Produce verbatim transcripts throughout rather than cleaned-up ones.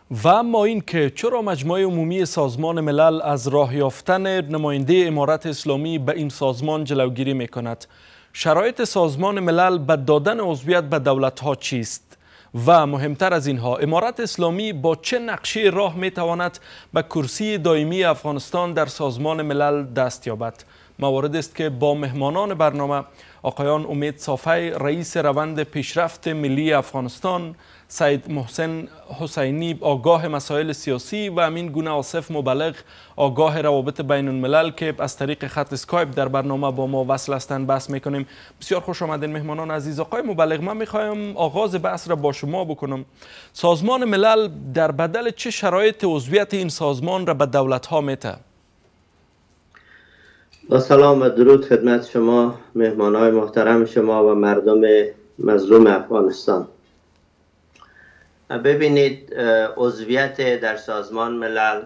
و اما این که چرا مجمع عمومی سازمان ملل از راه یافتن نماینده امارت اسلامی به این سازمان جلوگیری می کند؟ شرایط سازمان ملل به دادن عضویت به دولت‌ها چیست؟ و مهمتر از اینها، امارت اسلامی با چه نقشه راه می تواند به کرسی دائمی افغانستان در سازمان ملل دست یابد؟ موارد است که با مهمانان برنامه آقایان امید صافی رئیس روند پیشرفت ملی افغانستان، سید محسن حسینی آگاه مسائل سیاسی و امین گونه آصف مبلغ آگاه روابط بین الملل که از طریق خط اسکایپ در برنامه با ما وصل هستند بحث میکنیم. بسیار خوش آمدین مهمانان عزیز. آقای مبلغ، من میخوایم آغاز بحث را با شما بکنم. سازمان ملل در بدل چه شرایط عضویت این سازمان را به دولت ها میته؟ با سلام و درود خدمت شما مهمانان محترم شما و مردم مظلوم افغانستان. ببینید، عضویت در سازمان ملل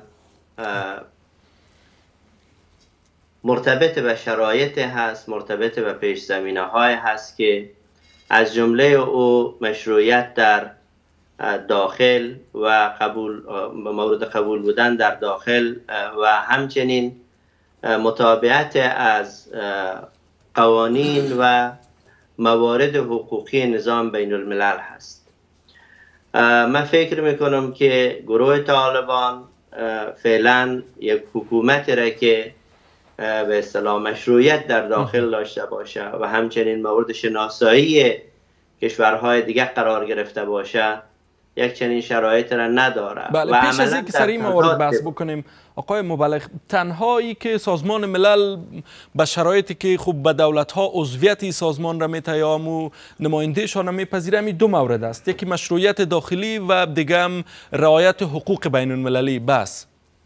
مرتبط به شرایط هست، مرتبط به پیش زمینه های هست که از جمله او مشروعیت در داخل و قبول مورد قبول بودن در داخل و همچنین متابعت از قوانین و موارد حقوقی نظام بین الملل هست. من فکر میکنم که گروه طالبان فعلا یک حکومت را که به اصطلاح مشروعیت در داخل داشته باشه و همچنین مورد شناسایی کشورهای دیگه قرار گرفته باشه یک چنین شرایط را نداره. بله، و پیش از اینکه سر این موارد بحث بکنیم آقای مبلغ، تنهایی که سازمان ملل به شرایطی که خوب به دولت ها عضویت سازمان را میته یا مو نمایندهشان را میپذیره همین دو مورد است، یکی مشروعیت داخلی و دیگه هم رعایت حقوق بین المللی. بس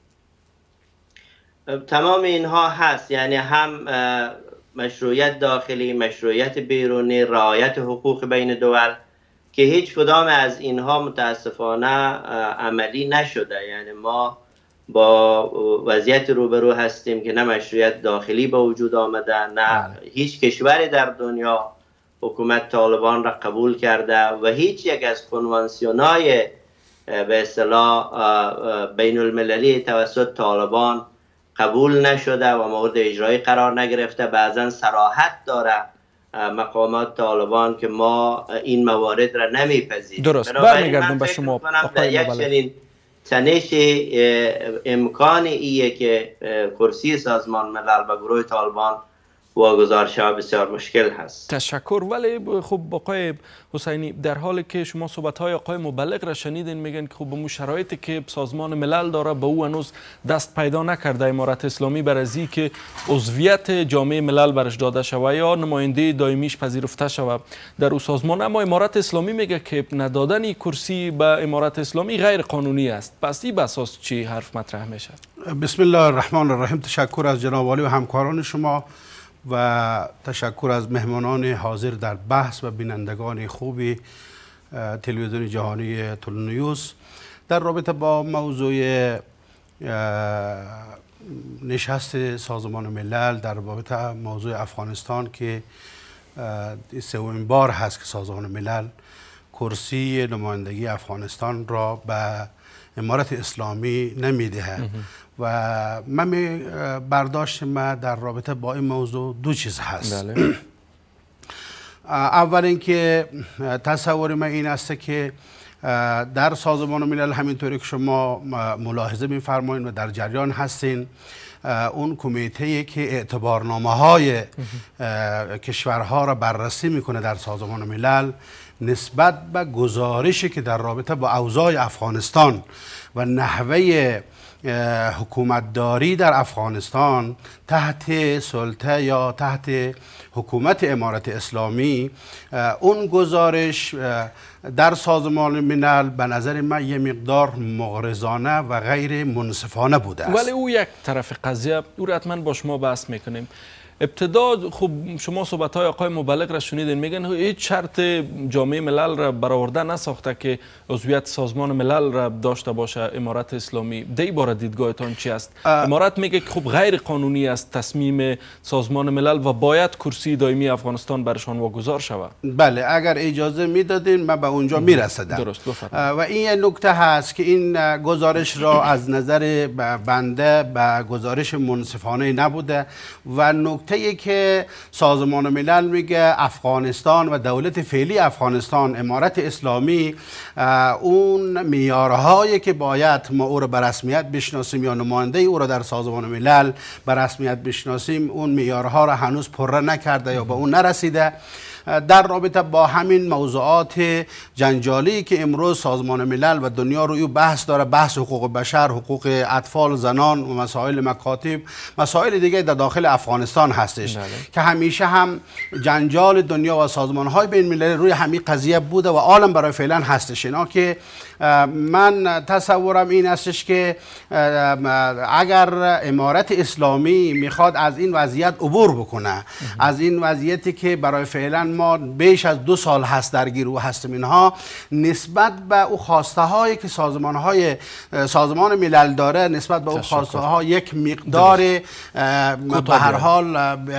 تمام اینها هست، یعنی هم مشروعیت داخلی، مشروعیت بیرونی، رعایت حقوق بین دول که هیچ کدام از اینها متاسفانه عملی نشده. یعنی ما با وضعیت روبرو هستیم که نه مشروعیت داخلی به وجود آمده، نه هیچ کشوری در دنیا حکومت طالبان را قبول کرده و هیچ یک از کنوانسیون‌های به اصطلاح بین المللی توسط طالبان قبول نشده و مورد اجرایی قرار نگرفته. بعضا صراحت داره مقامات طالبان که ما این موارد را نمیپذیریم. درست، برمیگردم به شما آقای مبلغ. یک چنین تنش امکان ایه که کرسی سازمان ملل به گروه طالبان واگذار شود بسیار مشکل هست. تشکر. ولی خب آقای حسینی، در حالی که شما صحبت‌های آقای مبلغ را شنیدین، میگن که خب به شرایطی که سازمان ملل داره به او هنوز دست پیدا نکرده امارت اسلامی بر از که عضویت جامعه ملل برش داده شود یا نماینده دائمیش پذیرفته شود در او سازمان. اما امارت اسلامی میگه که ندادن کرسی به امارت اسلامی غیر قانونی است. پس این به اساس چی حرف مطرح میشه؟ بسم الله الرحمن الرحیم. تشکر از جناب عالی و همکاران شما و تشکر از مهمانان حاضر در بحث و بینندگان خوبی تلویزیون جهانی تلنیوس در رابطه با موضوع نشست سازمان ملل در رابطه موضوع افغانستان که سومین بار هست که سازمان ملل کرسی نمایندگی افغانستان را به امارت اسلامی نمیده و من برداشت ما در رابطه با این موضوع دو چیز هست. بله. اول اینکه تصور من این است که در سازمان ملل همینطوری که شما ملاحظه می‌فرمایید و در جریان هستین، اون کمیته که اعتبارنامه های کشورها را بررسی میکنه در سازمان ملل نسبت به گزارشی که در رابطه با اوضاع افغانستان و نحوه حکومتداری در افغانستان تحت سلطه یا تحت حکومت امارت اسلامی، اون گزارش در سازمان ملل به نظر من یه مقدار مغرضانه و غیر منصفانه بوده است. ولی او یک طرف قضیه، او را حتما با شما بحث میکنیم. ابتدا خب شما صحبت های آقای مبلغ را شنیدین، میگن هیچ شرط جامعه ملل را برآورده نساخته که عضویت سازمان ملل را داشته باشه امارت اسلامی. دی باره دیدگاهتان چی است؟ امارت میگه که خب غیر قانونی است تصمیم سازمان ملل و باید کرسی دائمی افغانستان برشان واگذار شود. بله اگر اجازه میدادین من به اونجا میرسیدم. درست بفرمایید. و این نکته هست که این گزارش را از نظر بنده به گزارش منصفانه نبوده و نکته ای که سازمان ملل میگه افغانستان و دولت فعلی افغانستان امارت اسلامی اون معیارهایی که باید ما او را به رسمیت بشناسیم یا نماینده او را در سازمان ملل به رسمیت بشناسیم اون معیارها را هنوز پره نکرده یا به اون نرسیده. در رابطه با همین موضوعات جنجالی که امروز سازمان ملل و دنیا روی بحث داره، بحث حقوق بشر، حقوق اطفال، زنان و مسائل مکاتب، مسائل دیگه در داخل افغانستان هستش بله. که همیشه هم جنجال دنیا و سازمان های بین المللی روی همین قضیه بوده و عالم برای فعلا هستش. اینا که من تصورم این استش که اگر امارت اسلامی میخواد از این وضعیت عبور بکنه، از این وضعیتی که برای فعلا ما بیش از دو سال هست درگیر و هستیم، اینها نسبت به او خواسته هایی که سازمان های سازمان ملل داره، نسبت به او خواسته ها یک مقدار به هر حال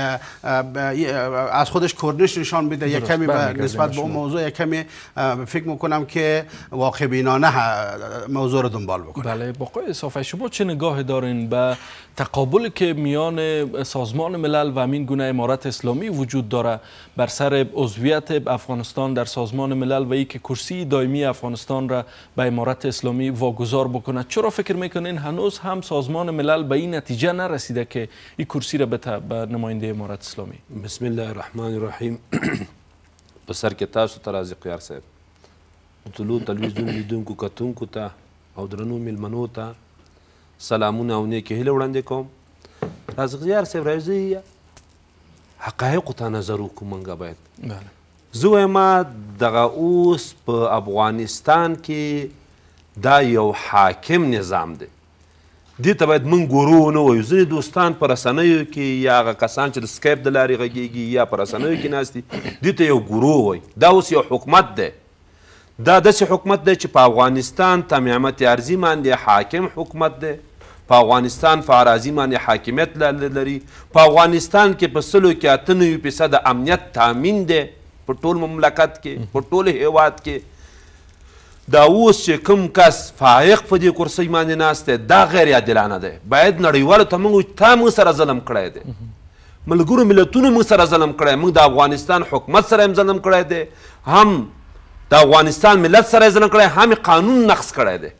از خودش کرنش نشان میده. یک کمی نسبت به اون موضوع یک کمی فکر میکنم که واقع بینانه موضوع رو دنبال بکنه. بله بقای صافی شما چه نگاه دارین به تقابل که میان سازمان ملل و همین گونه امارت اسلامی وجود داره بر سر عضویت افغانستان در سازمان ملل و ای که کرسی دائمی افغانستان را به امارت اسلامی واگذار بکنه؟ چرا فکر میکنین هنوز هم سازمان ملل به این نتیجه نرسیده که این کرسی را بده به نماینده امارت اسلامی؟ بسم الله الرحمن الرحیم. په سر کې تاسو ته راځي قیار صاحب، ټولو تلویزیون لیدونکو کتونکو ته او درنو میلمنو ته سلامونه او نیکې هیلې وړاندې کوم. راځه قیار صاحب راځئ حقایقو ته نظر وکړو. موږ باید زه وایم دغه اوس په افغانستان کې دا یو حاکم نظام دی، دې ته باید موږ ګورو ونه وایو. ځینې دوستان په رسنیو کې یا هغه کسان چې د سکایپ د لارې غږیږي یا په رسنیو کې ناست دي دې ته یو ګورو وایي. دا اوس یو حکومت دی، دا داسې حکومت دی چې په افغانستان تمیامت ارضي باندې حاکم حکومت دی، په افغانستان په اراضي باندې حاکمیت لري، په افغانستان کې په سلو کې اته نوي فیصده امنیت تامین دی په ټول مملکت کې، په ټول هیواد کې. دا اوس چې کوم کس فایق په دې کرسۍ باندې ناست دی دا غیر عادلانه دی. باید نړیوالو ته موږ وایو تا موږ سره ظلم کړی دی، ملګرو ملتونو موږ سره ظلم کړی، موږ د افغانستان حکومت سره هم ظلم کړی دی، هم د افغانستان ملت سره ظلم کړی، هم قانون نقض کړی دی.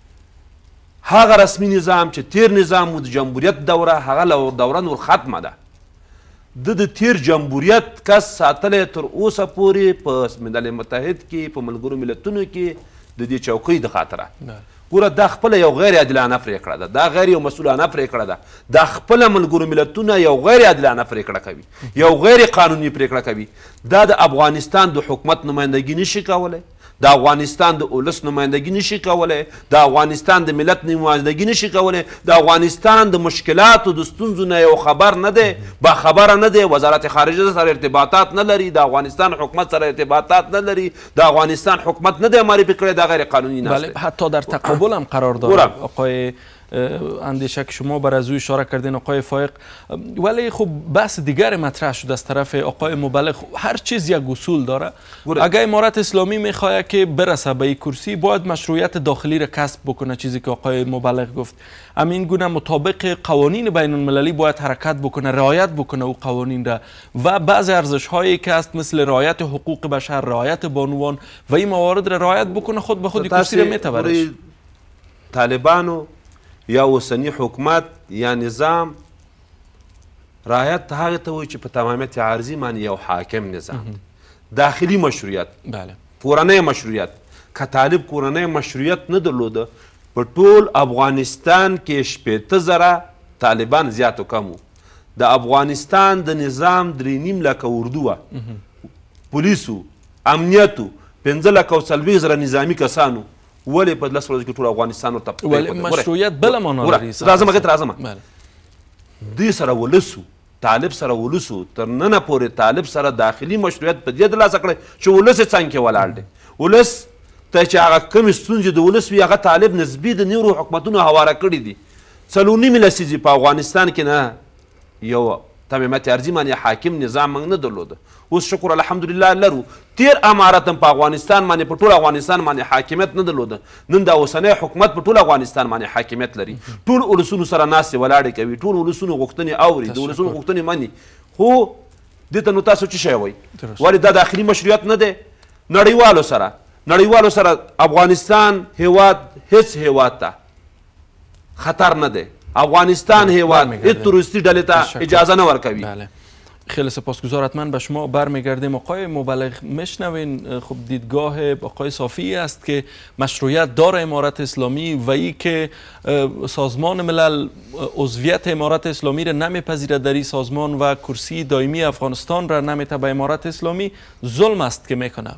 هغه رسمي نظام چې تیر نظام و د جمهوریت دوره هغه دوره نور ختمه ده. د د تیر جمهوریت کس ساتلی تر اوسه پورې په ملل متحد کې په ملګرو ملتونو کې د دې چوکۍ د خاطره. ګوره دا خپله یو غیر عادلانه پرېکړه ده، دا غیر یو مسؤلانه پرېکړه ده، دا خپله ملګرو ملتونه یو غیر عادلانه پرېکړه کوي، یو غیر قانوني پرېکړه کوي. دا د افغانستان د حکومت نمایندګي نشي کولی، د افغانستان د اولس نمایندګي نشي کولی، د افغانستان د ملت نمایندګي نشي کولی، د افغانستان د مشکلاتو د ستونزو نه یو خبر نه دی، باخبره نه دی، وزارت خارجه سره ارتباطات نه لري، د افغانستان حکومت سره ارتباطات نه لري، د افغانستان حکومت نه دی معرفي کړی، دا غیر قانوني ناست دی. حتی در تقابل هم قرار داره آقای اندیشه که شما بر از او اشاره کردین آقای فایق، ولی خب بحث دیگر مطرح شده از طرف آقای مبلغ. هر چیز یک اصول داره. اگر امارت اسلامی میخواد که برسه به این کرسی باید مشروعیت داخلی را کسب بکنه، چیزی که آقای مبلغ گفت. همین گونه مطابق قوانین بین المللی باید حرکت بکنه، رعایت بکنه او قوانین را و بعضی ارزش هایی که است مثل رعایت حقوق بشر، رعایت بانوان و این موارد را رعایت بکنه، خود به خود کرسی را میتبرش. طالبانو یا اوسنی حکومت یا نظام رعایت هغه ته وایي چې په تمامیت عرضي باندې یو حاکم نظام، داخلي مشروعیت، کورنۍ مشروعیت. که طالب کورنۍ مشروعیت نه درلوده په ټول افغانستان کې شپېته زره طالبان زیات و کم و. د افغانستان د نظام درې نیم لکه اردو وه، پولیسو، امنیتو، پنځه لکه او څلوېښت زره نظامي کسانو. ولې په لس ورځو کې ټول افغانستان ورته ولې مشروعیت بله معنا لري؟ راځم هغې ته راځم. دوی سره ولس و، طالب سره ولسو تر ننه پورې طالب سره داخلي مشروعیت په دې ترلاسه کړی چې ولس یې څنګ کې ولاړ دی. ولس ته چې هغه کومې ستونزې د ولس وي هغه طالب نسبي د نورو حکومتونو هواره کړي دي. څلور نیمې لسیزې په افغانستان کې نه یو تمامت ارضي باندې حاکم نظام موږ نه درلوده. اوس شکر الحمدلله لرو. تیر امارت هم په افغانستان باندې په ټول افغانستان باندې حاکمیت نه درلوده. نن دا اوسنی حکومت په ټول افغانستان باندې حاکمیت لري. ټول ولسونو سره ناستې ولاړې کوي، ټول ولسونو غوښتنې اوري، د ولسونو غوښتنې مني. خو دې ته نو تاسو څه شی وایي؟ ولې دا داخلي مشروعیت نه دی؟ نړیوالو سره نړیوالو سره افغانستان هیواد هیڅ هیواد ته خطر نه دی. افغانستان هیواد هیچ توریستی ډلې ته اجازه نه ورکوي. بله. خیلی سپاسگزار. حتما به شما برمیگردیم. آقای مبلغ میشنوین خب دیدگاه آقای صافی است که مشروعیت داره امارت اسلامی و ای که سازمان ملل عضویت امارت اسلامی را نمیپذیرد در این سازمان و کرسی دائمی افغانستان را نمیته به امارت اسلامی ظلم است که میکنه.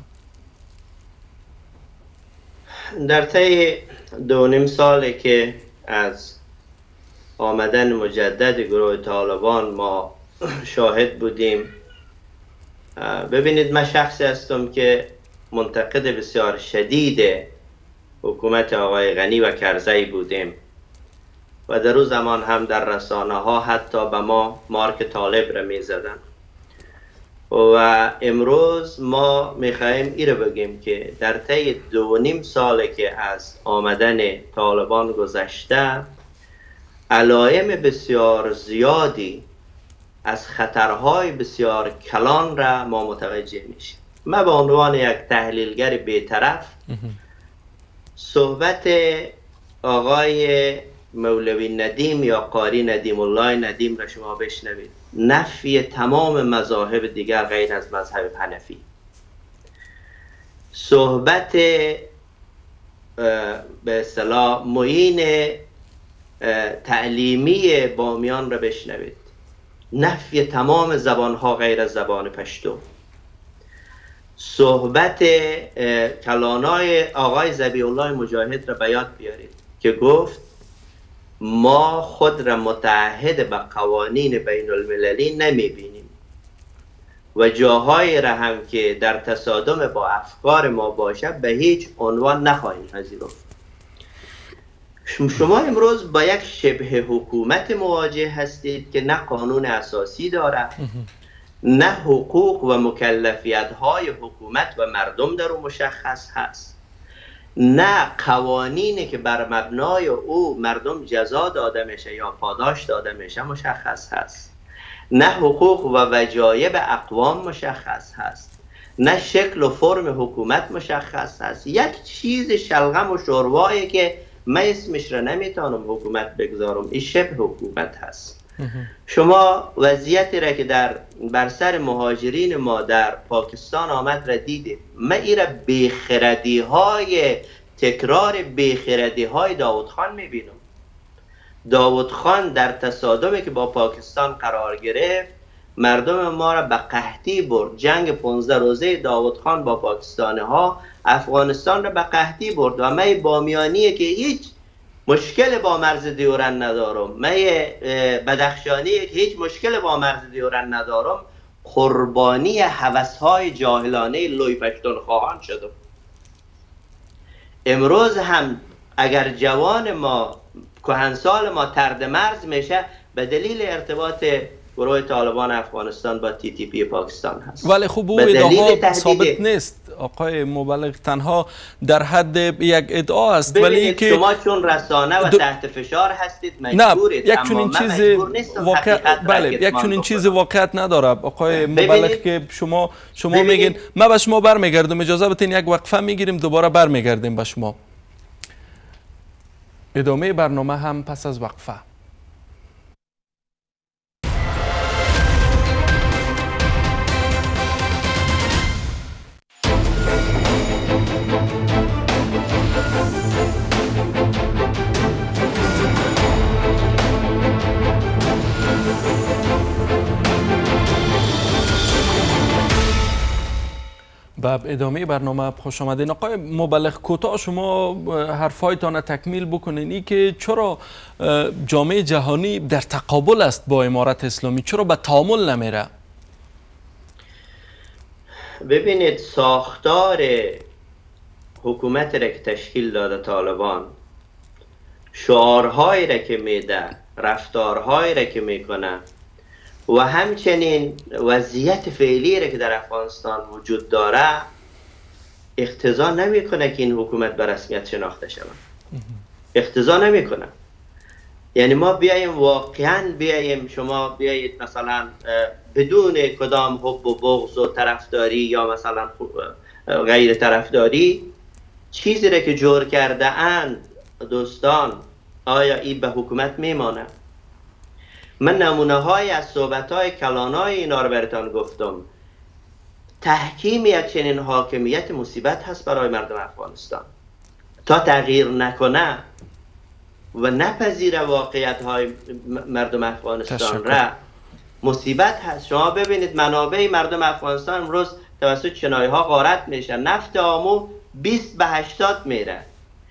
در طی دو نیم سالی که از آمدن مجدد گروه طالبان ما شاهد بودیم، ببینید من شخصی هستم که منتقد بسیار شدید حکومت آقای غنی و کرزی بودیم و در روز زمان هم در رسانه ها حتی به ما مارک طالب را می زدن و امروز ما می خواهیم ای را بگیم که در طی دو نیم سالی که از آمدن طالبان گذشته علائم بسیار زیادی از خطرهای بسیار کلان را ما متوجه میشیم. من به عنوان یک تحلیلگر بیطرف صحبت آقای مولوی ندیم یا قاری ندیم الله ندیم را شما بشنوید. نفی تمام مذاهب دیگر غیر از مذهب حنفی. صحبت به اصطلاح معین تعلیمی بامیان را بشنوید. نفی تمام زبانها غیر از زبان پشتو. صحبت کلانای آقای ذبیح الله مجاهد را به یاد بیارید که گفت ما خود را متعهد به قوانین بین المللی نمی بینیم و جاهای را هم که در تصادم با افکار ما باشه به هیچ عنوان نخواهیم پذیرفت. شما امروز با یک شبه حکومت مواجه هستید که نه قانون اساسی داره، نه حقوق و مکلفیت های حکومت و مردم در او مشخص هست، نه قوانینی که بر مبنای او مردم جزا داده میشه یا پاداش داده میشه مشخص هست، نه حقوق و وجایب اقوام مشخص هست، نه شکل و فرم حکومت مشخص هست. یک چیز شلغم و شوروایی که من اسمش را نمیتونم حکومت بگذارم، این شبه حکومت هست. شما وضعیتی را که در بر سر مهاجرین ما در پاکستان آمد را دیدید. من این را بیخردی های تکرار بیخردی های داود خان میبینم. داود خان در تصادمی که با پاکستان قرار گرفت مردم ما را به قحطی برد. جنگ پانزده روزه داود خان با پاکستانی ها افغانستان را به قحطی برد و من بامیانیه که هیچ مشکل با مرز دیورن ندارم، من بدخشانیه که هیچ مشکل با مرز دیورن ندارم، قربانی هوس‌های جاهلانه لوی پشتونخواهان شدم. امروز هم اگر جوان ما کهنسال ما ترد مرز میشه به دلیل ارتباط گروه طالبان افغانستان با تی تی پی پاکستان هست. ولی خوب او ادعا ثابت نیست آقای مبلغ، تنها در حد یک ادعا است. ولی که شما چون رسانه و تحت فشار هستید مجبورید. نه، یک چنین چیز واقع بله یک چنین چیز واقعیت نداره آقای مبلغ که شما شما میگین. من به شما برمیگردم، اجازه بدین یک وقفه میگیریم دوباره برمیگردیم به شما. ادامه برنامه هم پس از وقفه. و ادامه برنامه خوش آمدین. آقای مبلغ، کوتاه شما حرفایتان تکمیل بکنین ای که چرا جامعه جهانی در تقابل است با امارت اسلامی، چرا به تعامل نمیره؟ ببینید، ساختار حکومت را که تشکیل داده طالبان، شعارهایی را که میده، رفتارهایی را که میکنه و همچنین وضعیت فعلی را که در افغانستان وجود داره اقتضا نمیکنه که این حکومت به رسمیت شناخته شود. اقتضا نمیکنه. یعنی ما بیاییم واقعا بیاییم شما بیایید مثلا بدون کدام حب و بغض و طرفداری یا مثلا غیر طرفداری چیزی را که جور کرده اند دوستان، آیا این به حکومت میمانه؟ من نمونه های از صحبت های کلان های اینا رو براتان گفتم. تحکیم یک چنین حاکمیت مصیبت هست برای مردم افغانستان. تا تغییر نکنه و نپذیره واقعیت های مردم افغانستان را، مصیبت هست. شما ببینید منابع مردم افغانستان امروز توسط چنای ها غارت میشه. نفت آمو بیست به هشتاد میره.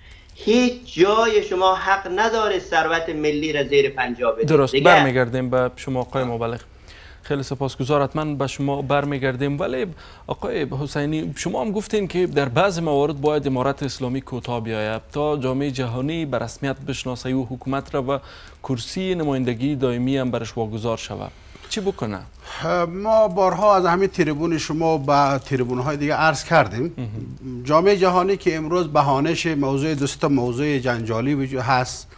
هیچ جای شما حق نداره ثروت ملی را زیر پنجاه بدید. درست. برمیگردیم به شما آقای مبلغ. خیلی سپاسگزار. حتما به شما برمیگردیم. ولی آقای حسینی، شما هم گفتین که در بعض موارد باید امارت اسلامی کوتاه بیاید تا جامعه جهانی به رسمیت بشناسه و حکومت را و کرسی نمایندگی دائمی هم برش واگذار شود. چی بکنه؟ ما بارها از همین تریبون شما به تریبون های دیگه عرض کردیم. جامعه جهانی که امروز بهانش موضوع دوست موضوع جنجالی وجود هست،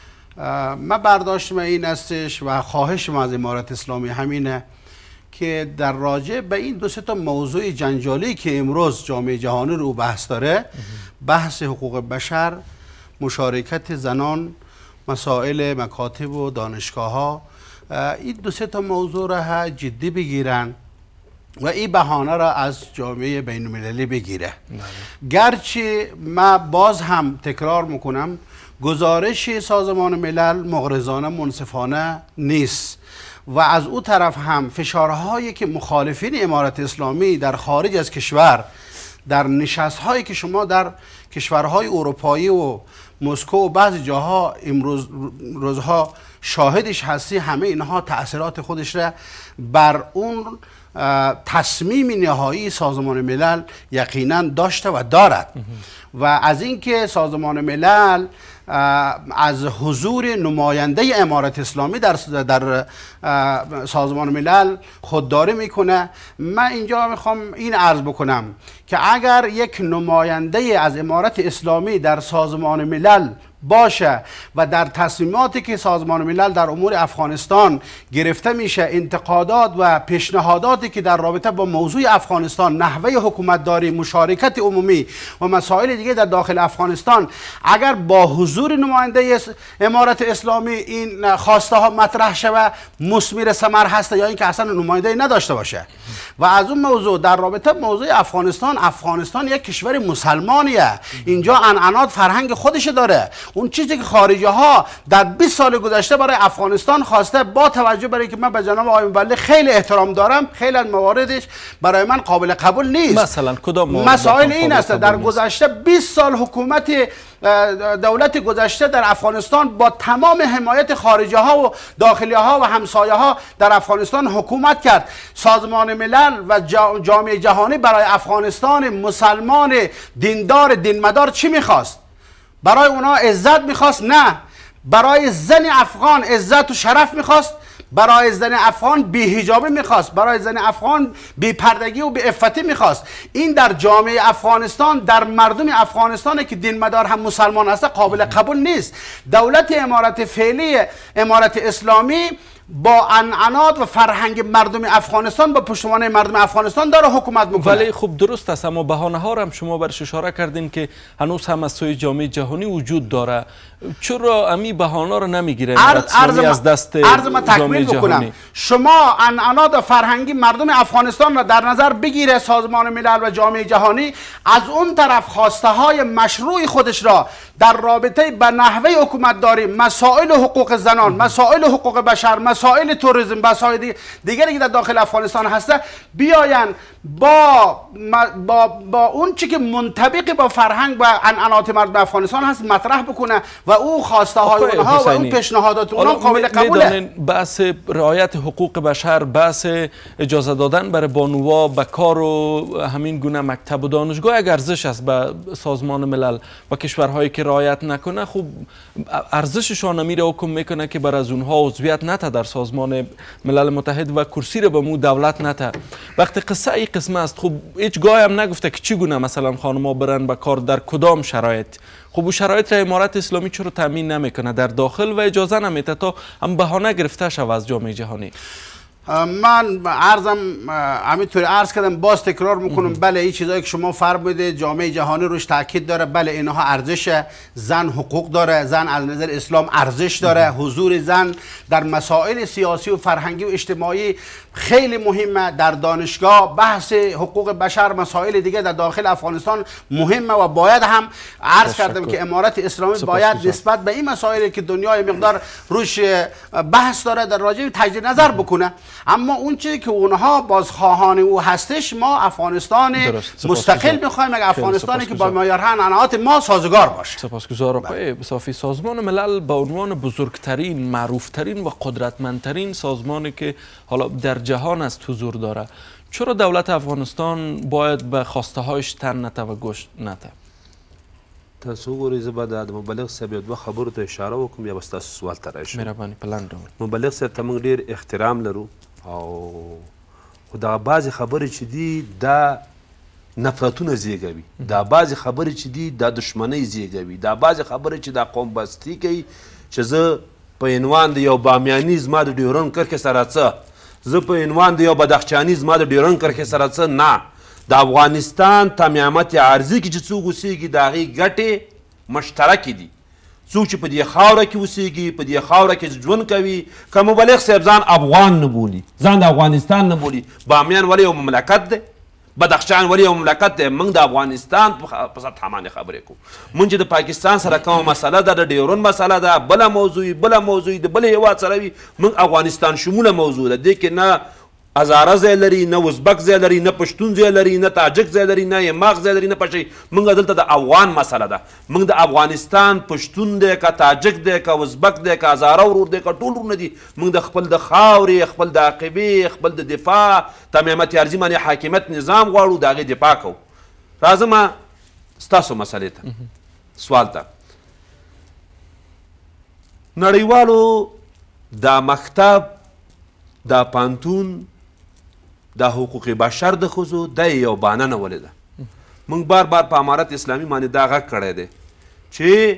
من برداشتم این استش و خواهش ما از امارت اسلامی همینه که در راجع به این دو تا موضوع جنجالی که امروز جامعه جهانی رو بحث داره، بحث حقوق بشر، مشارکت زنان، مسائل مکاتب و دانشگاه ها، این دو سه تا موضوع را جدی بگیرن و این بهانه را از جامعه بین المللی بگیره. گرچه ما باز هم تکرار میکنم گزارش سازمان ملل مغرضانه منصفانه نیست و از او طرف هم فشارهایی که مخالفین امارت اسلامی در خارج از کشور در نشست‌هایی که شما در کشورهای اروپایی و مسکو و بعضی جاها امروز روزها شاهدش هستی، همه اینها تأثیرات خودش را بر اون تصمیم نهایی سازمان ملل یقینا داشته و دارد. و از اینکه سازمان ملل از حضور نماینده امارت اسلامی در در سازمان ملل خودداری میکنه، من اینجا میخوام این عرض بکنم که اگر یک نماینده از امارت اسلامی در سازمان ملل باشه و در تصمیماتی که سازمان ملل در امور افغانستان گرفته میشه، انتقادات و پیشنهاداتی که در رابطه با موضوع افغانستان، نحوه حکومتداری، مشارکت عمومی و مسائل دیگه در داخل افغانستان، اگر با حضور نماینده امارت اسلامی این خواسته ها مطرح شود، مثمر ثمر هست یا اینکه اصلا نماینده نداشته باشه. و از اون موضوع در رابطه موضوع افغانستان، افغانستان یک کشور مسلمانیه، اینجا عنعنات فرهنگ خودش داره. اون چیزی که خارجی ها در بیست سال گذشته برای افغانستان خواسته، با توجه برای که من به جناب آقای مبلغ خیلی احترام دارم، خیلی از مواردش برای من قابل قبول نیست. مثلا کدام مسائل این است در گذشته بیست سال حکومت دولت گذشته در افغانستان با تمام حمایت خارجی ها و داخلی ها و همسایه ها در افغانستان حکومت کرد. سازمان ملل و جامعه جهانی برای افغانستان مسلمان دیندار دینمدار چی میخواست؟ برای اونا عزت میخواست؟ نه. برای زن افغان عزت و شرف میخواست، برای زن افغان بی‌حجابی میخواست، برای زن افغان بی‌پردگی و بی‌عفتی میخواست. این در جامعه افغانستان، در مردم افغانستان که دین مدار هم مسلمان هست قابل قبول نیست. دولت امارت فعلی امارت اسلامی با عنعنات و فرهنگ مردم افغانستان با پشتوانه مردم افغانستان داره حکومت میکنه. ولی خب درست است، اما بهانه ها هم شما برش اشاره کردین که هنوز هم از سوی جامعه جهانی وجود داره. چرا امی بهانه رو نمیگیره اسلامی از دست جامعه جهانی؟ شما عنعنات و فرهنگی مردم افغانستان را در نظر بگیره سازمان ملل و جامعه جهانی، از اون طرف خواسته های مشروع خودش را در رابطه به نحوه حکومت داری، مسائل حقوق زنان، مسائل حقوق بشر، مسائل مسائل توریسم، مسائل دیگری که در داخل افغانستان هسته بیاین با با با اون چی که منطبق با فرهنگ و عنعنات مردم افغانستان هست مطرح بکنه و او خواسته های اونها و اون پیشنهادات اونها قابل قبوله. بحث رعایت حقوق بشر، بحث اجازه دادن برای بانوها به کار و همین گونه مکتب و دانشگاه اگر ارزش است به سازمان ملل و کشورهایی که رعایت نکنه خب ارزششان میره حکم میکنه که بر از اونها عضویت نته در سازمان ملل متحد و کرسی رو به مو دولت نته. وقتی قصه ای قسمه است خب هیچ گاهی هم نگفته که چگونه مثلا خانم‌ها برن به کار در کدام شرایط. خب او شرایط را امارت اسلامی چرا تامین نمیکنه در داخل و اجازه نمیده تا هم بهانه گرفته شود از جامعه جهانی؟ من عرضم همینطوری عرض کردم، باز تکرار میکنم، بله این چیزایی که شما فرمودید جامعه جهانی روش تاکید داره، بله اینها ارزش، زن حقوق داره، زن از نظر اسلام ارزش داره، حضور زن در مسائل سیاسی و فرهنگی و اجتماعی خیلی مهمه، در دانشگاه بحث حقوق بشر، مسائل دیگه در داخل افغانستان مهمه و باید هم عرض کردم که امارت اسلامی باید نسبت به این مسائلی که دنیای مقدار روش بحث داره در راجع به تجدید نظر بکنه. اما اون چیزی که اونها بازخواهان او هستش، ما افغانستان مستقل میخوایم، اگه افغانستانی که با معیارها عنعنات ما سازگار باشه. سپاسگزارم. آقای صافی، سازمان ملل به عنوان بزرگترین، معروفترین و قدرتمندترین سازمانی که حالا در جهان است حضور داره، چرا دولت افغانستان باید به خواسته هایش تن نته و گوش نته؟ تاسو ګورئ زه به د مبلغ صاحب یو دوه خبرو ته اشاره وکړم یا به ستاسو سوال ته راشم. مهرباني په لنډ ډول. مبلغ صاحب ته موږ ډېر احترام لرو او خو دغه بعضې خبرې چې دي دا نفرتونه زیږوي، دا بعضې خبرې چې دي دا دشمنۍ زیږوي، دا بعضې خبرې چې دا قوم بستي کوي چې زه په عنوان د یو بامیاني زما د ډیورنډ کرښې سره څه، زه په عنوان د یو بدخچاني زما د ډیورنډ کرښې سره څه نه. د افغانستان تمیامت عارضي کې چې څوک اوسېږي د هغې ګټې مشترکې دي. څوک چې په دې خاوره کې اوسېږي، په دې خاوره کې ژوند کوي، که مبلغ صاحب ځان افغان نه بولي، ځان د افغانستان نه بولي، بامیان ولې یو مملکت دی، بدخشان ولې یو مملکت دی. موږ د افغانستان په سطحه باندې خبرې کوو. موږ چې د پاکستان سره کومه مسله ده، د ډیورنډ مسله ده، بله موضوع وي، بله موضوع د بل هېواد سره وي، موږ افغانستان شموله موضوع ده. دې کې نه هزاره ځای لري، نه ازبک ځای لري، نه پښتون ځای لري، نه تاجک ځای لري، نه یماغ ځای لري، نه پشي. موږ دلته د افغان مسله ده. موږ د افغانستان پښتون دی که تاجک دی که ازبک دی که هزاره ورور دی که ټول ورونه دي. موږ د خپل د خاورې، خپل د عقیبې، خپل د دفاع تمیامت عارضي باندې حاکمیت نظام غواړو، د هغې دفاع کوو. راځم ستاسو مسلې ته، سوال ته. نړیوالو دا مکتب، دا پانتون، دا حقوق بشر د ښځو دا یې یو بانه نیولې ده. موږ بار بار په امارت اسلامي باندې دا غږ کړی دی چې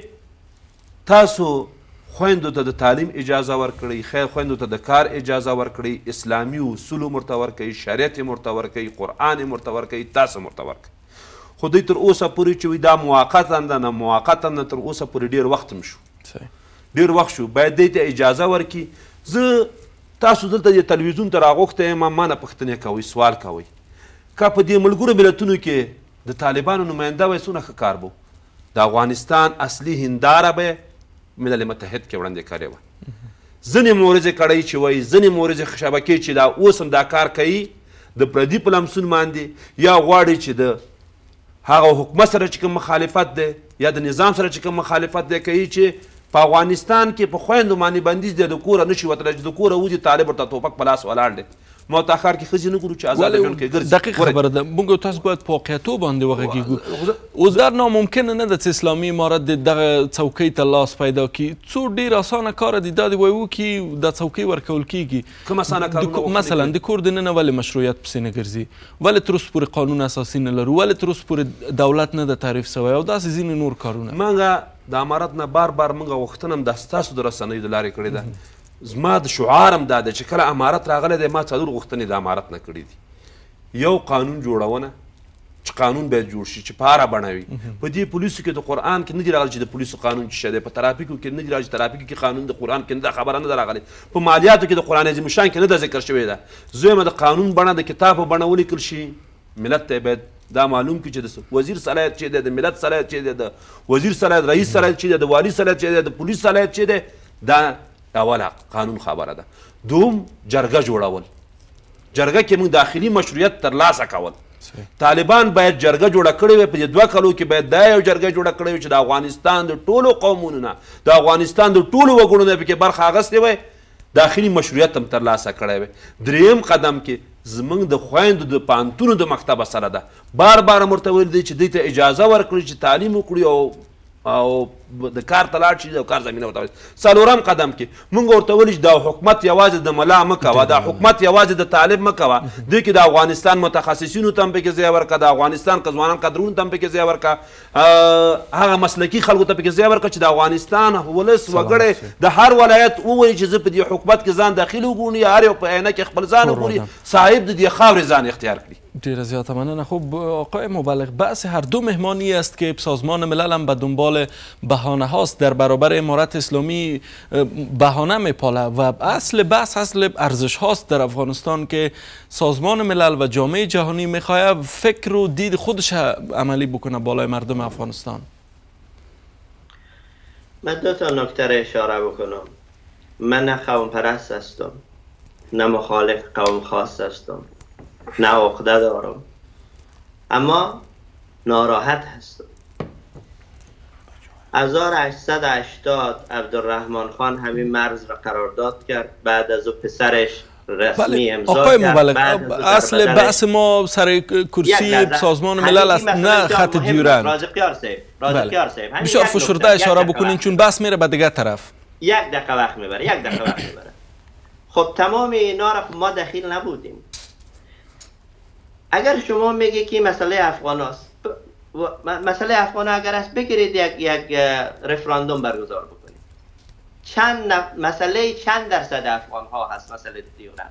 تاسو خویندو ته د تعلیم اجازه ورکړئ، خویندو ته د کار اجازه ورکړئ، اسلامي اصول هم ورته ورکوئ، شریعت هم ورته ورکوئ، قرآن هم ورته ورکوئ، تاسو هم ورته ورکوئ. خو دوی تر اوسه پورې چې وي دا موقتا ده، نه موقتا نه، تر اوسه پورې ډېر وخت هم شو، ډېر وخت شو. باید دې ته اجازه ورکړي. زه تاسو دلته د تلویزیون ته راغوښتی یم، ما نه پوښتنې کوئ، سوال کوئ. که په دې ملګرو ملتونو کې د طالبانو نماینده وی څونه ښه کار به د افغانستان اصلي هنداره به ملل متحد کې وړاندې کړې وه. ځینې مورزې کړی چې وایي، ځینې مورزې شبکې چې دا اوس هم دا کار کوي د پردي په لمسون باندې، یا غواړي چې د هغه حکومت سره چې کوم مخالفت دی یا د نظام سره چې کوم مخالفت دی کوي چې په افغانستان کې په خویندو باندې بندیز دی، د کوره نشي وتلی، چې د کوره وځي طالب ورته توپک په لاس ولاړ دی. ما ته ښار کې ښځې نه ګورو چې ازاده ژوند کوي، ګرځي. دقیق خبره ده. موږ تاسو باید په واقعیتو باندې وغږیږو. اوس دا ناممکنه نه ده چې اسلامي امارت د دغه څوکۍ ته لاس پیدا کړي. څو ډېر اسانه کار دی دا د وایو کې دا څوکۍ ورکول کېږي. کوم اسانه کارونه؟ مثلا د کور دننه ولې مشروعیت پسې نه ګرځي؟ ولې تر اوسه پورې قانون اساسي نه لرو؟ ولې تر اوسه پورې دولت نه ده تعریف سوی؟ او داسې ځینې نور کارونه. موږ د امارت نه بار بار موږ غوښتنه هم د ستاسو د رسنیو د لارې کړې ده. زما د شعار هم دا ده چې کله امارت راغلی دی ما څلور غوښتنې د امارت نه کړي دي. یو قانون جوړونه، چې قانون باید جوړ شي چې په هره بڼه وي. په دې پولیسو کې د قرآن کې نه دي راغلی چې د پولیسو قانون څه شی دی، په ترافیکو کې نه دي راغلی چې ترافیکو کې قانون د قرآن کې نه ده خبره نه ده راغلې، په مالیاتو کې د قرآن عظیم الشان کې نه ده ذکر شوې ده. زویمه د قانون بڼه د کتاب په بڼه ولیکل شي، ملت ته باید دا معلوم کړي چې د وزیر صلاحیت چې دی، د ملت صلاحیت چې دی، د وزیر صلاحیت، رئیس صلاحیت چې دی، د والي صلاحیت چې دی، د پولیس صلاحیت چې دی. دا اول قانون خبره ده. دوم جرګه جوړول، جرګه کې موږ داخلي مشروعیت ترلاسه کول. طالبان باید جرګه جوړه کړې وي، په دوه کلو کې باید دا یو جرګه جوړه کړې وي چې د افغانستان د ټولو قومونو نه، د افغانستان د ټولو وګړو نه پکې برخه اخیستې وي، داخلي مشروعیت هم ترلاسه کړی وي. دریم قدم کې زمونږ د خویندو د پوهنتونو د مکتبه سره ده، بار بار ورته ویل دی چې دوی ته اجازه ورکړي چې تعلیم وکړي او او د کار ته لاړ شي، د کار زمینه ورته. څلورم قدم کې موږ ورته ویل چې دا حکومت یوازې د ملا مه کوه، دا حکومت یوازې د طالب مه کوه، دوی کې د افغانستان متخصصینو ته هم پکې ځای ورکړه، د افغانستان که ځوانان قدرونو ته هم پکې ځای ورکړه، هغه مسلکي خلکو ته پکې ځای ورکړه چې د افغانستان ولس وګړی د هر ولایت ووایي چې زه په دې حکومت کې ځان داخل وګوري، هر یو په عینه کې خپل ځان وګوري، صاحب د دې خاورې ځان اختیار کړي. دیر زیاد ممنون. خب آقای مبلغ، بحث هر دو مهمانی است که سازمان ملل هم به دنبال بهانه هاست در برابر امارت اسلامی بهانه میپاله و اصل بحث اصل ارزش هاست در افغانستان که سازمان ملل و جامعه جهانی میخواد فکر و دید خودش عملی بکنه بالای مردم افغانستان. من دو تا نکته را اشاره بکنم. من نه قوم پرست هستم، نه مخالف قوم خاص هستم، نه عقده دارم، اما ناراحت هستم. هزار و هشتصد و هشتاد عبدالرحمن خان همین مرز را قرارداد کرد، بعد از او پسرش رسمی امضا آقای کرد. مبلغ، اصل بحث ما سر کرسی سازمان ملل است، نه خط دیورند. رازقیار صاحب، رازقیار صاحب بسیار فشرده اشاره بکنین چون بحث میره به دیگه طرف. یک دقیقه وقت میبره، یک دقیقه وقت میبره. خب تمام اینا را ما دخیل نبودیم. اگر شما میگی که مسئله افغان است، مسئله افغان اگر است بگیرید یک یک رفراندوم برگزار بکنید. چند مسئله چند درصد افغان ها هست مسئله دیورند؟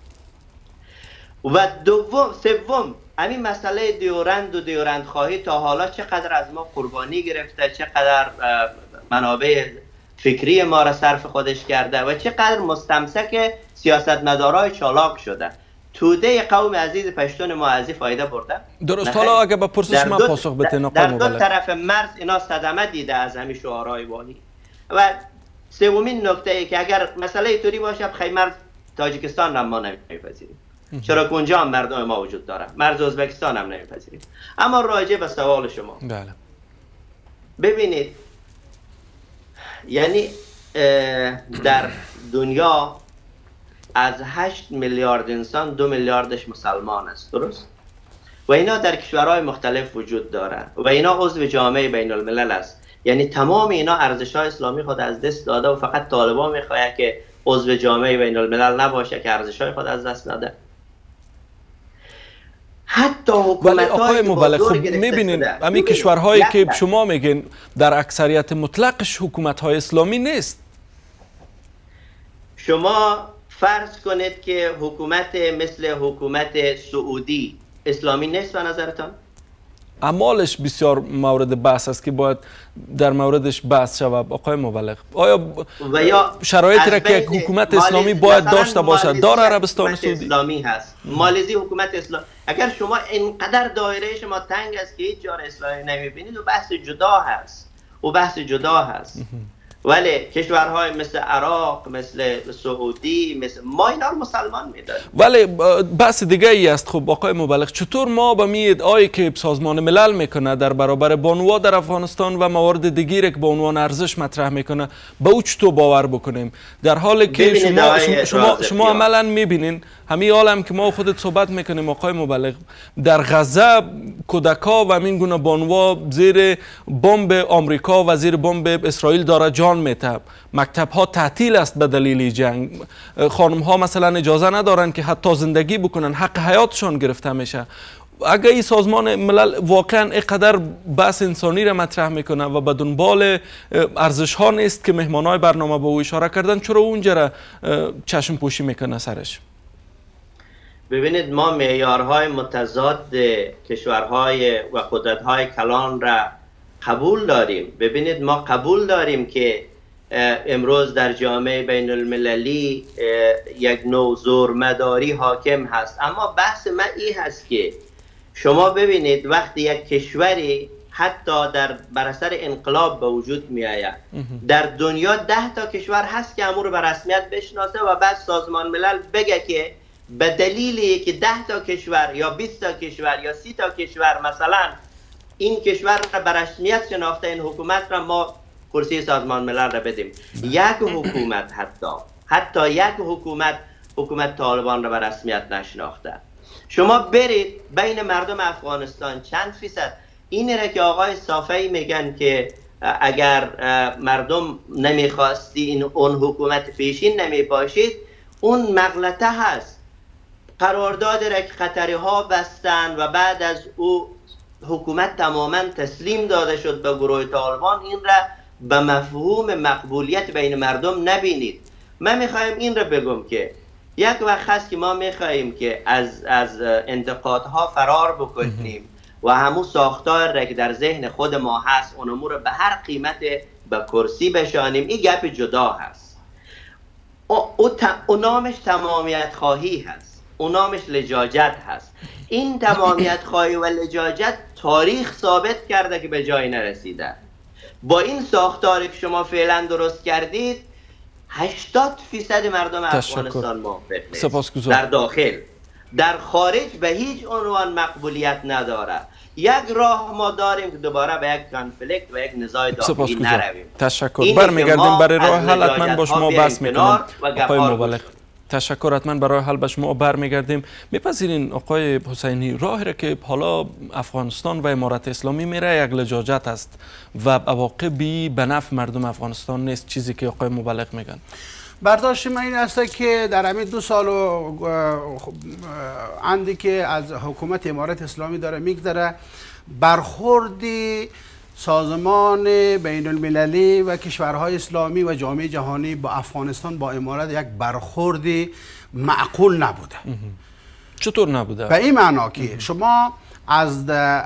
و دوم سوم همین مسئله دیورند و دیورند خواهی تا حالا چقدر از ما قربانی گرفته، چقدر منابع فکری ما را صرف خودش کرده و چقدر مستمسک سیاستمدارای چالاک شده. توده قوم عزیز پشتون ما از این فایده برده؟ درست. حالا اگه به پرسش من پاسخ بدین آقای مبلغ، در دو طرف مرز اینا صدمه دیده از همین شعارهای والی. و سومین نکته ای که اگر مسئله توری باشه بخیر مرز تاجیکستان هم ما نمیپذیریم، چرا که اونجا هم مردم ما وجود داره، مرز ازبکستان هم نمیپذیریم. اما راجع به سوال شما، بله، ببینید یعنی در دنیا از هشت میلیارد انسان دو میلیاردش مسلمان است، درست؟ و اینا در کشورهای مختلف وجود داره و اینا عضو جامعه بین الملل است. یعنی تمام اینا ارزش‌های اسلامی خود از دست داده و فقط طالبان میخواد که عضو جامعه بین الملل نباشه که ارزش‌های خود از دست داده. حتی حکومت‌های مبلغ، خب میبینین همین کشورهایی که شما میگین در اکثریت مطلقش حکومت‌های اسلامی نیست. شما فرض کنید که حکومت مثل حکومت سعودی اسلامی نیست به نظرتان؟ اعمالش بسیار مورد بحث است که باید در موردش بحث شود. آقای مبلغ، آیا شرایطی را که یک حکومت اسلامی باید داشته باشد داره عربستان سعودی؟ اسلامی هست. مالزی حکومت اسلامی. اگر شما اینقدر دایره شما تنگ است که هیچ جای اسلامی نمیبینید و بحث جدا هست و بحث جدا هست. ولی کشورهای مثل عراق، مثل سعودی، مثل ما اینا رو مسلمان میداریم. ولی بحث دیگه ای است. خب آقای مبلغ، چطور ما به می ادعایی که سازمان ملل میکنه در برابر بانوا در افغانستان و موارد دیگری که به عنوان ارزش مطرح میکنه به او چطور باور بکنیم در حالی که شما شما شما, شما عملا میبینین همین عالم که ما خودت صحبت میکنیم آقای مبلغ، در غزه کودکا و همین گونه بانوا زیر بمب آمریکا و زیر بمب اسرائیل داره جان میته. مکتب ها تعطیل است به دلیل جنگ. خانم ها مثلا اجازه ندارن که حتی زندگی بکنن، حق حیاتشان گرفته میشه. اگر این سازمان ملل واقعا اینقدر بحث انسانی را مطرح میکنه و به دنبال ارزش ها نیست که مهمانای برنامه به او اشاره کردن، چرا اونجا را چشم پوشی میکنه سرش؟ ببینید، ما معیارهای متضاد کشورهای و قدرت‌های کلان را قبول داریم. ببینید، ما قبول داریم که امروز در جامعه بین المللی یک نوع زورمداری حاکم هست، اما بحث من این هست که شما ببینید وقتی یک کشوری حتی در بر اثر انقلاب به وجود می آید. در دنیا ده تا کشور هست که امور به رسمیت بشناسه و بعد سازمان ملل بگه که به دلیلی که ده تا کشور یا بیست تا کشور یا سی تا کشور مثلا این کشور را به رسمیت شناخته، این حکومت را ما کرسی سازمان ملل را بدیم. یک حکومت حتی حتی یک حکومت حکومت طالبان را به رسمیت نشناخته. شما برید بین مردم افغانستان چند فیصد این را که آقای صافی میگن که اگر مردم نمیخواستی این اون حکومت پیشین نمیپاشید، اون مغلطه هست. قرارداد را که قطری ها بستن و بعد از او حکومت تماما تسلیم داده شد به گروه طالبان، این را به مفهوم مقبولیت بین مردم نبینید. من میخوایم این را بگم که یک وقت هست که ما میخواهیم که از از انتقادها فرار بکنیم و همون ساختار را که در ذهن خود ما هست اون امور به هر قیمت به کرسی بشانیم، این گپ جدا هست. او, او نامش تمامیت خواهی هست، او نامش لجاجت هست. این تمامیت خواهی و لجاجت تاریخ ثابت کرده که به جای نرسیده. با این ساختاری که شما فعلا درست کردید هشتاد فیصد مردم افغانستان موافق نیست. در داخل، در خارج به هیچ عنوان مقبولیت نداره. یک راه ما داریم که دوباره به یک کانفلیکت و یک نزاع داخلی نرویم. تشکر. برمیگردیم برای راه حل. حتما با شما بحث میکنم آقای مبلغ. تشکر. حتما برای حل به شما برمیگردیم. میپذیرین آقای حسینی راهی را که حالا افغانستان و امارت اسلامی میره یک لجاجت است و عواقبی به نفع مردم افغانستان نیست، چیزی که آقای مبلغ میگن؟ برداشت من این است که در همین دو سال و اندی که از حکومت امارت اسلامی داره میگذره، برخوردی سازمان بین المللی و کشورهای اسلامی و جامعه جهانی با افغانستان با امارت یک برخوردی معقول نبوده. چطور نبوده؟ به این معنا که شما از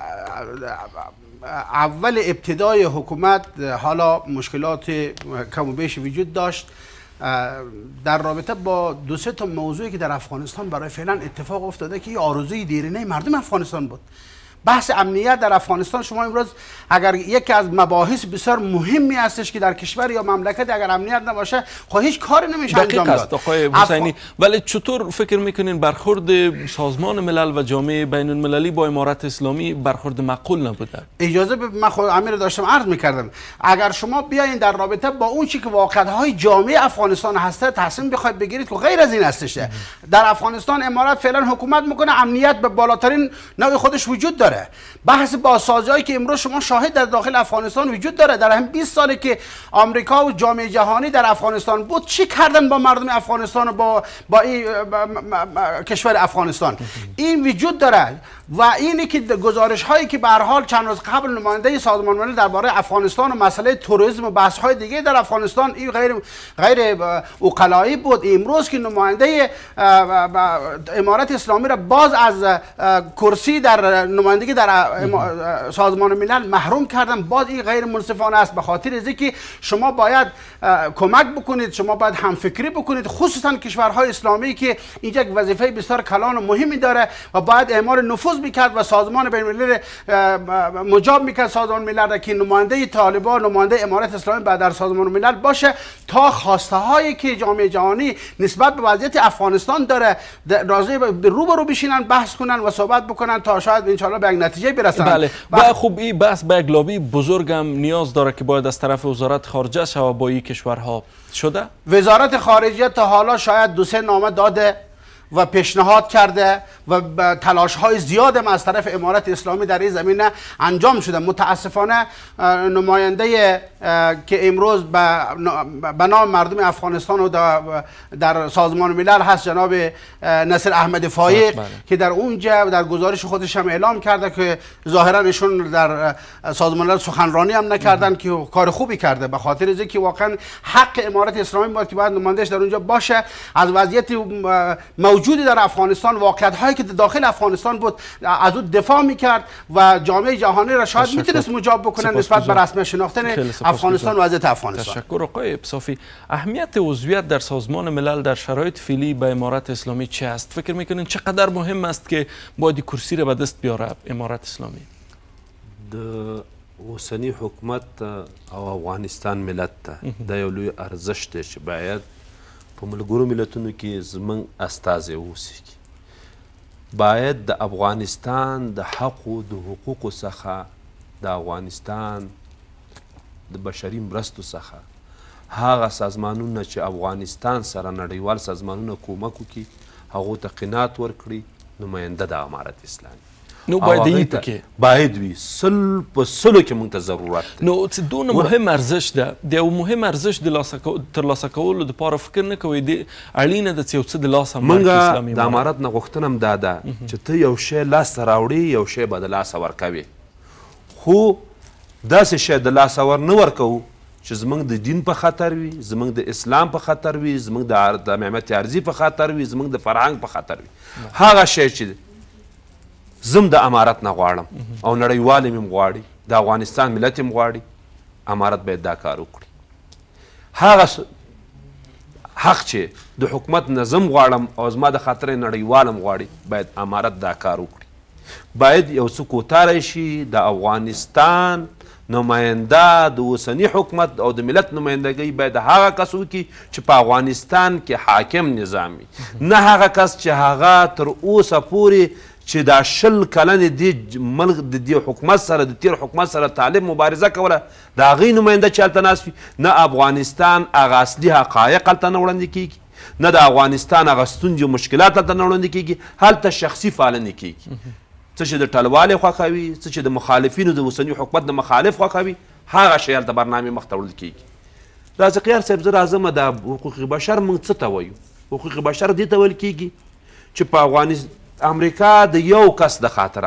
اول ابتدای حکومت حالا مشکلات کم و بیش وجود داشت در رابطه با دو سه تا موضوعی که در افغانستان برای فعلا اتفاق افتاده که آرزوی دیرینه مردم افغانستان بود. بحث امنیت در افغانستان، شما امروز اگر یکی از مباحث بسیار مهمی هستش که در کشور یا مملکت اگر امنیت نباشه خب هیچ کاری نمیشه انجام داد. دقیق است آقای حسینی. اف... ولی چطور فکر میکنین برخورد سازمان ملل و جامعه بین المللی با امارت اسلامی برخورد معقول نبوده؟ اجازه به من خود امیر داشتم عرض میکردم، اگر شما بیاین در رابطه با اون چیزی که واقعیت‌های جامعه افغانستان هسته تصمیم بخواید بگیرید که غیر از این هستش. در افغانستان امارت فعلا حکومت میکنه، امنیت به بالاترین نوع خودش وجود داره. بحث بازسازی‌هایی که امروز شما شاهد در داخل افغانستان وجود داره، در هم بیست سالی که آمریکا و جامعه جهانی در افغانستان بود چی کردن با مردم افغانستان و با با این کشور افغانستان؟ این وجود داره و اینی که گزارش هایی که به هر حال چند روز قبل نماینده سازمان ملل درباره افغانستان و مسئله تروریسم و بحث های دیگه در افغانستان این غیر غیر عقلایی بود. امروز که نماینده امارت اسلامی را باز از کرسی در نمایندگی در سازمان ملل محروم کردن، باز این غیر منصفانه است. به خاطر از اینکه شما باید کمک بکنید، شما باید همفکری بکنید، خصوصا کشورهای اسلامی که اینجا یک وظیفه بسیار کلان و مهمی داره و باید اعمال نفوذ میکرد و سازمان بین الملل مجاب میکرد سازمان ملل که نماینده طالبان، نماینده امارت اسلامی بعد در سازمان ملل باشه تا خواسته هایی که جامعه جهانی نسبت به وضعیت افغانستان داره راضی به رو به رو بشینن، بحث کنن و صحبت بکنن تا شاید ان شاء الله به یک نتیجه برسن. بله. و خب این بحث به یک لابی بزرگم نیاز داره که باید از طرف وزارت خارجه شود با این کشورها. شده؟ وزارت خارجه تا حالا شاید دو سه نامه داده و پیشنهاد کرده و تلاش های زیاد از طرف امارت اسلامی در این زمینه انجام شده. متاسفانه نماینده که امروز به نام مردم افغانستان و در سازمان ملل هست جناب نصیر احمد فایق که در اونجا در گزارش خودش هم اعلام کرده که ظاهرا ایشون در سازمان ملل سخنرانی هم نکردن که کار خوبی کرده، به خاطر از اینکه واقعا حق امارت اسلامی بود که باید نمایندهش در اونجا باشه. از وضعیت موجودی در افغانستان، واقعیت هایی که داخل افغانستان بود از اون دفاع میکرد و جامعه جهانی را شاید میتونست مجاب بکنن نسبت به رسمی شناختن افغانستان و وضعیت افغانستان. تشکر آقای صافی. اهمیت عضویت در سازمان ملل در شرایط فعلی به امارت اسلامی چه است؟ فکر میکنین چقدر مهم است که باید کرسی را به دست بیاره امارت اسلامی؟ د اوسنی حکومت او افغانستان ملت ته دا یو لوی ارزښت دی چې باید په ملګرو ملتونو کې زموږ استازی واوسي. باید د افغانستان د حقو د حقوقو څخه د افغانستان د بشري مرستو څخه هغه سازمانونه چې افغانستان سره نړیوال سازمانونه کومک وکړي هغو ته قناعت ورکړي نماینده د امارت اسلامي نو باید یې پکې باید وي سل په سلو کې موږ ته ضرورت دی. نو څه دونه مهم ارزښت ده د یو مهم ارزښت د ترلاسه کولو دپاره فکر نه کوئ د اړینه ده چې یو څه د لاسه موږ د امارت نه غوښتنه هم دا ده چې ته یو شی لاسته راوړې یو شی به د لاسه ورکوې خو داسې شی د لاسه ور نه ورکوو چې زموږ د دین په خطر وي زموږ د اسلام په خطر وي زموږ د محمد ارضي په خطر وي زموږ د فرهنګ په خطر وي. هغه شی چې زم د امارت نه غواړم او نړیوال مې غواړي د افغانستان ملت هم غواړي امارت باید دا کار وکړي. هغه حق چې د حکومت نظم غواړم او زما د خاطر نړیوال هم غواړي باید امارت دا کار وکړي. باید یو څه کوتاره شي د افغانستان نماینده د اوسني حکومت او د ملت نمایندګۍ باید هغه کس وکړي چې په افغانستان کې حاکم نظام وي نه هغه کس چې هغه تر اوسه پورې چې دا شل کلنې دې ملک د دې حکومت سره د تیر حکومت سره طالب مبارزه کوله د هغې نماینده چې هلته ناست وي نه افغانستان هغه اصلي حقایق هلته نه وړاندې کیږي نه د افغانستان هغه ستونزې او مشکلات هلته نه وړاندې کیږي هلته شخصي پالنې کیږي. څه چې د ټلوالې خوښوي څه چې د مخالفینو د اوسني حکومت د مخالف خوښوي هغه شی هلته برنامې مخته وړل کیږي. رازق یار صاحب زه راځمه د حقوق بشر موږ څه ته وایو؟ حقوق بشر دې ته ویل کیږي چې په افغانستان امریکا د یو کس د خاطره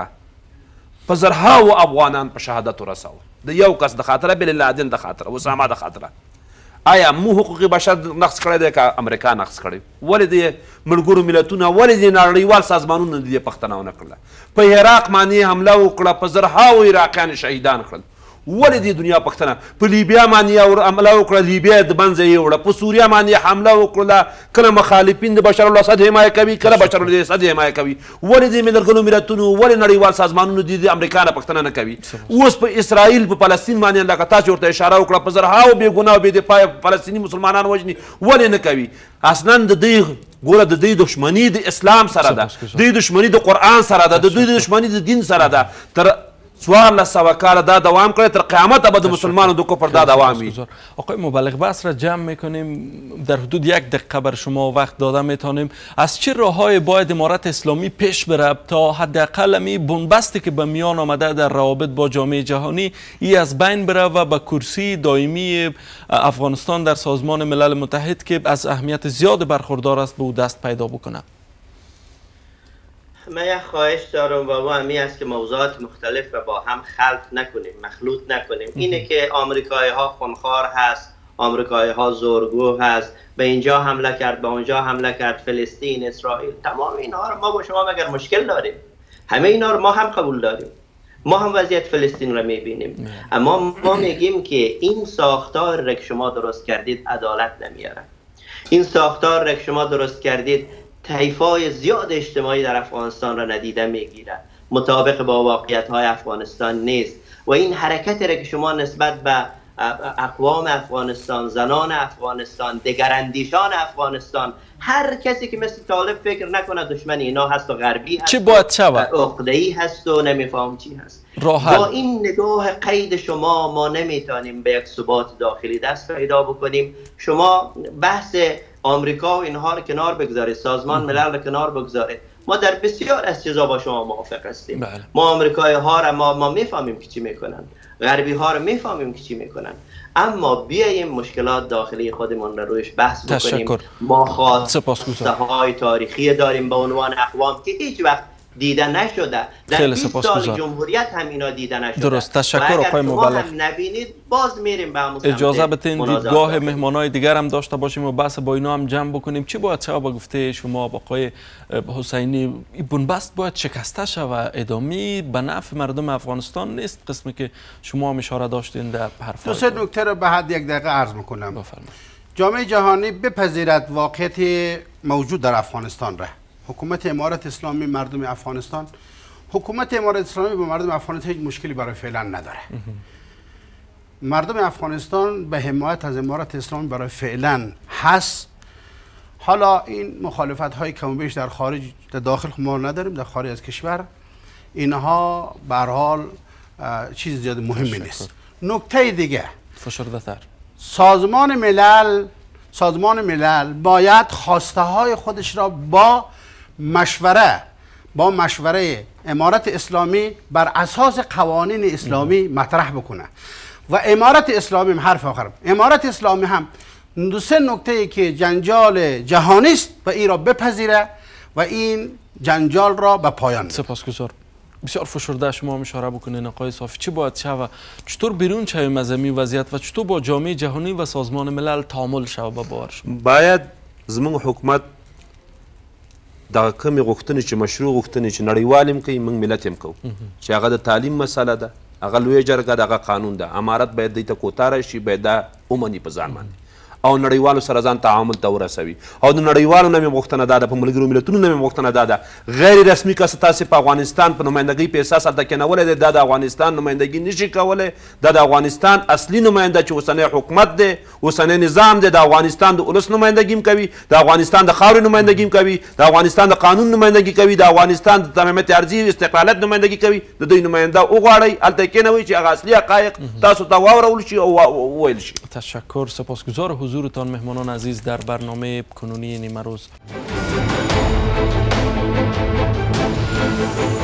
په زرهاو افغانان په شهادت ورسوه د یو کس د خاطره بن لادن د خاطره اسامه د خاطره. آیا مو حقوق بشر نقض کړی دی که امریکا نقض کړی؟ ولې د ملګرو ملتونه ولې د نړیوال سازمانونو د دې پوښتنه ونه کړله؟ په عراق باندې حمله وکړه په زرهاو عراقیان شهیدان کړل ولې د دنیا پوښتنه؟ په لیبیا باندې حمله وکړه لیبیا د منځه یې وړه په سوریه باندې حمله وکړله کله مخالفین د بشر الاسد حمایه کوي کله بشر الاسد حمایه کوي. ولې د ملګرو ملتونو ولې نړیوال سازمانونو د امریکا نه پوښتنه نه کوي؟ اوس په اسرائیل په فلسطین باندې لکه تاسو ورته اشاره وکړه په زرهاو بې ګناه او بې دفاع فلسطیني مسلمانان وژني ولې نه کوي؟ اصلا د دوی ګوره د دوی دښمني د اسلام سره ده د دوی دښمني د قرآن سره ده د دوی دښمني د دین سره ده. تر څوارلس سوه کاله دا دوام کړی تر قیامت به د مسلمانو د کفر دا دوام وي. آقای مبلغ بحث را جمع میکنیم در حدود یک دقیقه بر شما وقت داده میتونیم از چه راههای باید امارت اسلامی پیش بره تا حداقل می بنبستی که به میان آمده در روابط با جامعه جهانی ای از بین بره و به کرسی دائمی افغانستان در سازمان ملل متحد که از اهمیت زیاد برخوردار است به او دست پیدا بکنه؟ من یک خواهش دارم بابا همی است که موضوعات مختلف رو با هم خلط نکنیم مخلوط نکنیم. اینه که آمریکایی ها خونخوار هست آمریکایی ها زورگو هست به اینجا حمله کرد به اونجا حمله کرد فلسطین اسرائیل تمام اینها رو ما با شما مگر مشکل داریم؟ همه اینا رو ما هم قبول داریم ما هم وضعیت فلسطین رو میبینیم اما ما میگیم که این ساختار را که شما درست کردید عدالت نمیاره. این ساختار را که شما درست کردید طیفای زیاد اجتماعی در افغانستان را ندیده میگیره مطابق با واقعیت های افغانستان نیست و این حرکت را که شما نسبت به اقوام افغانستان زنان افغانستان دگراندیشان افغانستان هر کسی که مثل طالب فکر نکنه دشمن اینا هست و غربی هست چی باید شود؟ عقده‌ای هست و نمیفهم چی هست. راحل. با این نگاه قید شما ما نمیتونیم به یک ثبات داخلی دست پیدا بکنیم. شما بحث آمریکا و اینها رو کنار بگذارید سازمان ملل رو کنار بگذارید ما در بسیار از چیزا با شما موافق هستیم. بله. ما آمریکایی ها رو ما, ما میفهمیم که چی میکنن غربی ها رو میفهمیم که چی میکنن اما بیاییم مشکلات داخلی خودمون رو رویش بحث بکنیم. تشکر. ما خواسته های تاریخی داریم به عنوان اقوام که هیچ وقت دیده نشده در بیست سال جمهوریت هم اینا دیده نشده. درست تشکر آقای مبلغ. نبینید باز میریم به همون اجازه بدین دیدگاه مهمانای دیگر هم داشته باشیم و بحث با اینا هم جمع بکنیم. چی باید شود به گفته شما آقای حسینی بنبست باید شکسته شود ادامه به نفع مردم افغانستان نیست قسمی که شما هم اشاره داشتین در حرفات؟ دو سه نکته رو به حد یک دقیقه عرض میکنم. بفرمایید. جامعه جهانی بپذیرد واقعیت موجود در افغانستان را حکومت امارت اسلامی مردم افغانستان حکومت امارات اسلامی با مردم افغانستان هیچ مشکلی برای فعلا نداره. مردم افغانستان به حمایت از امارات اسلامی برای فعلا هست. حالا این مخالفت های کم و بیش در خارج، در داخل ما نداریم، در خارج از کشور اینها به هر حال چیز زیاد مهمی نیست. نکته دیگه فشرده تر، سازمان ملل سازمان ملل باید خواسته های خودش را با مشوره با مشوره امارت اسلامی بر اساس قوانین اسلامی مطرح بکنه و امارت اسلامی هم حرف آخر امارت اسلامی هم دو سه نکته که جنجال جهانی است و این را بپذیره و این جنجال را به پایان ببره. سپاسگزار. بسیار فشرده شما هم اشاره بکنین آقای صافی، چی باید شود؟ چطور بیرون شویم از این وضعیت و چطور با جامعه جهانی و سازمان ملل تعامل شود به باورش؟ باید زموږ حکومت دغه کمې غوښتنې چې مشروع غوښتنې چې نړیوال هم کوي موږ ملت هم کوو چې هغه د تعلیم مسله ده، هغه لویه جرګه د هغه قانون ده، امارت باید دوی ته کوتاه راشي، باید دا ومني په ځان باندې او نړیوالو سره ځان تعامل ته ورسوي. او د نړیوالو نه مې غوښتنه دا ده، په ملګرو ملتونو نه مې غوښتنه دا ده، غیر رسمي که تاسې په افغانستان په نمایندګۍ په اساس هلته کېنولی دی، دا د افغانستان نمایندګي نشي کولی. دا د افغانستان اصلي نماینده چې اوسنی حکومت دی، اوسنی نظام دی، د افغانستان د ولس نمایندګي هم کوي، د افغانستان د خاورې نمایندګي هم کوي، د افغانستان د قانون نمایندګي کوي، د افغانستان د تمامیت ارضي استقلالت نمایندګي کوي. د دوی نماینده وغواړئ، هلته یې کېنوئ چې هغه اصلي حقایق تاسو ته واورول شي او وویل شي. تشکر. سپاسگزار حضورتان مهمانان عزیز در برنامه کنونی نیمروز.